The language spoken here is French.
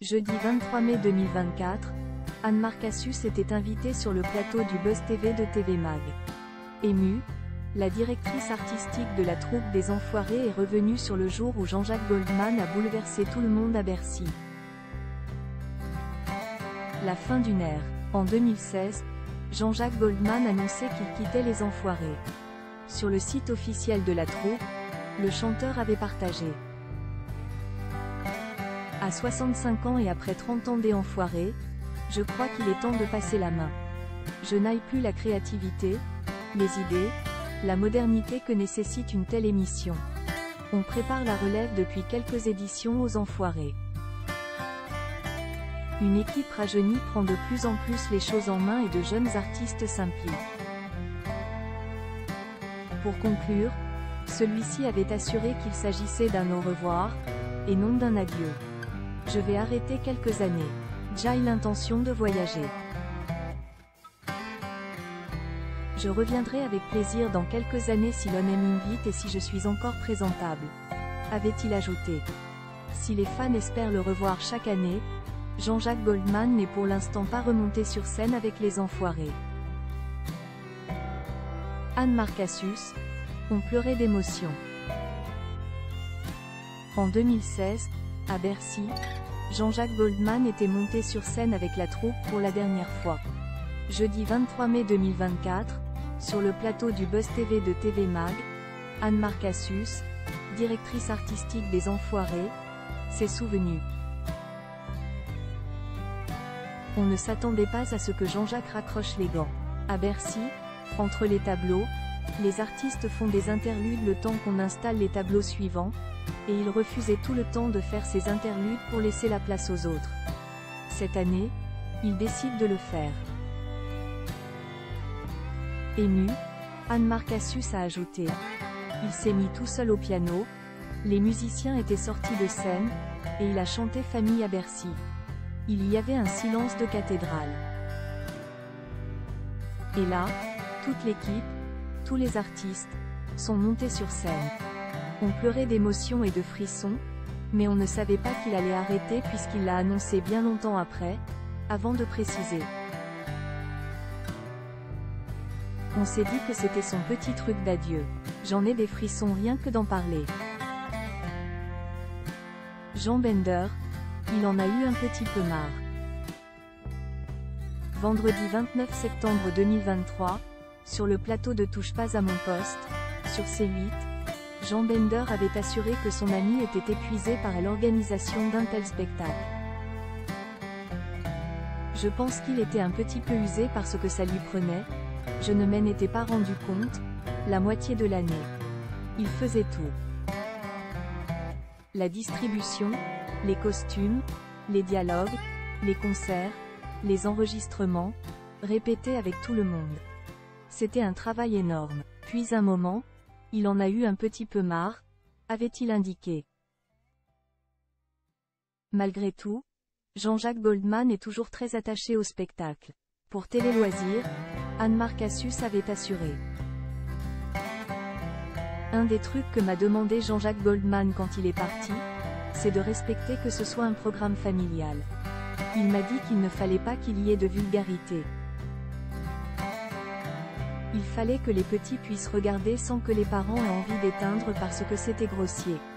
Jeudi 23 mai 2024, Anne Marcassus était invitée sur le plateau du Buzz TV de TV Mag. Émue, la directrice artistique de la troupe des Enfoirés est revenue sur le jour où Jean-Jacques Goldman a bouleversé tout le monde à Bercy. La fin d'une ère. En 2016, Jean-Jacques Goldman annonçait qu'il quittait les Enfoirés. Sur le site officiel de la troupe, le chanteur avait partagé: à 65 ans et après 30 ans des Enfoirés, je crois qu'il est temps de passer la main. Je n'aille plus la créativité, les idées, la modernité que nécessite une telle émission. On prépare la relève depuis quelques éditions aux Enfoirés. Une équipe rajeunie prend de plus en plus les choses en main et de jeunes artistes s'impliquent. Pour conclure, celui-ci avait assuré qu'il s'agissait d'un au revoir, et non d'un adieu. Je vais arrêter quelques années. J'ai l'intention de voyager. Je reviendrai avec plaisir dans quelques années si l'on m'invite et si je suis encore présentable, avait-il ajouté. Si les fans espèrent le revoir chaque année, Jean-Jacques Goldman n'est pour l'instant pas remonté sur scène avec les Enfoirés. Anne Marcassus, on pleurait d'émotion. En 2016, à Bercy, Jean-Jacques Goldman était monté sur scène avec la troupe pour la dernière fois. Jeudi 23 mai 2024, sur le plateau du Buzz TV de TV Mag, Anne Marcassus, directrice artistique des Enfoirés, s'est souvenue. On ne s'attendait pas à ce que Jean-Jacques raccroche les gants. À Bercy, entre les tableaux, les artistes font des interludes le temps qu'on installe les tableaux suivants, et il refusait tout le temps de faire ces interludes pour laisser la place aux autres. Cette année, il décide de le faire. Émue, Anne Marcassus a ajouté: il s'est mis tout seul au piano, les musiciens étaient sortis de scène, et il a chanté Famille à Bercy. Il y avait un silence de cathédrale. Et là, toute l'équipe, tous les artistes, sont montés sur scène. On pleurait d'émotion et de frissons, mais on ne savait pas qu'il allait arrêter puisqu'il l'a annoncé bien longtemps après, avant de préciser. On s'est dit que c'était son petit truc d'adieu. J'en ai des frissons rien que d'en parler. Jean Bender, il en a eu un petit peu marre. Vendredi 29 septembre 2023, sur le plateau de Touche pas à mon poste, sur C8, Jean Bender avait assuré que son ami était épuisé par l'organisation d'un tel spectacle. Je pense qu'il était un petit peu usé par ce que ça lui prenait, je ne m'en étais pas rendu compte, la moitié de l'année. Il faisait tout. La distribution, les costumes, les dialogues, les concerts, les enregistrements, répétés avec tout le monde. C'était un travail énorme. Puis un moment, il en a eu un petit peu marre, avait-il indiqué. Malgré tout, Jean-Jacques Goldman est toujours très attaché au spectacle. Pour Télé Loisirs, Anne Marcassus avait assuré: un des trucs que m'a demandé Jean-Jacques Goldman quand il est parti, c'est de respecter que ce soit un programme familial. Il m'a dit qu'il ne fallait pas qu'il y ait de vulgarité. Il fallait que les petits puissent regarder sans que les parents aient envie d'éteindre parce que c'était grossier.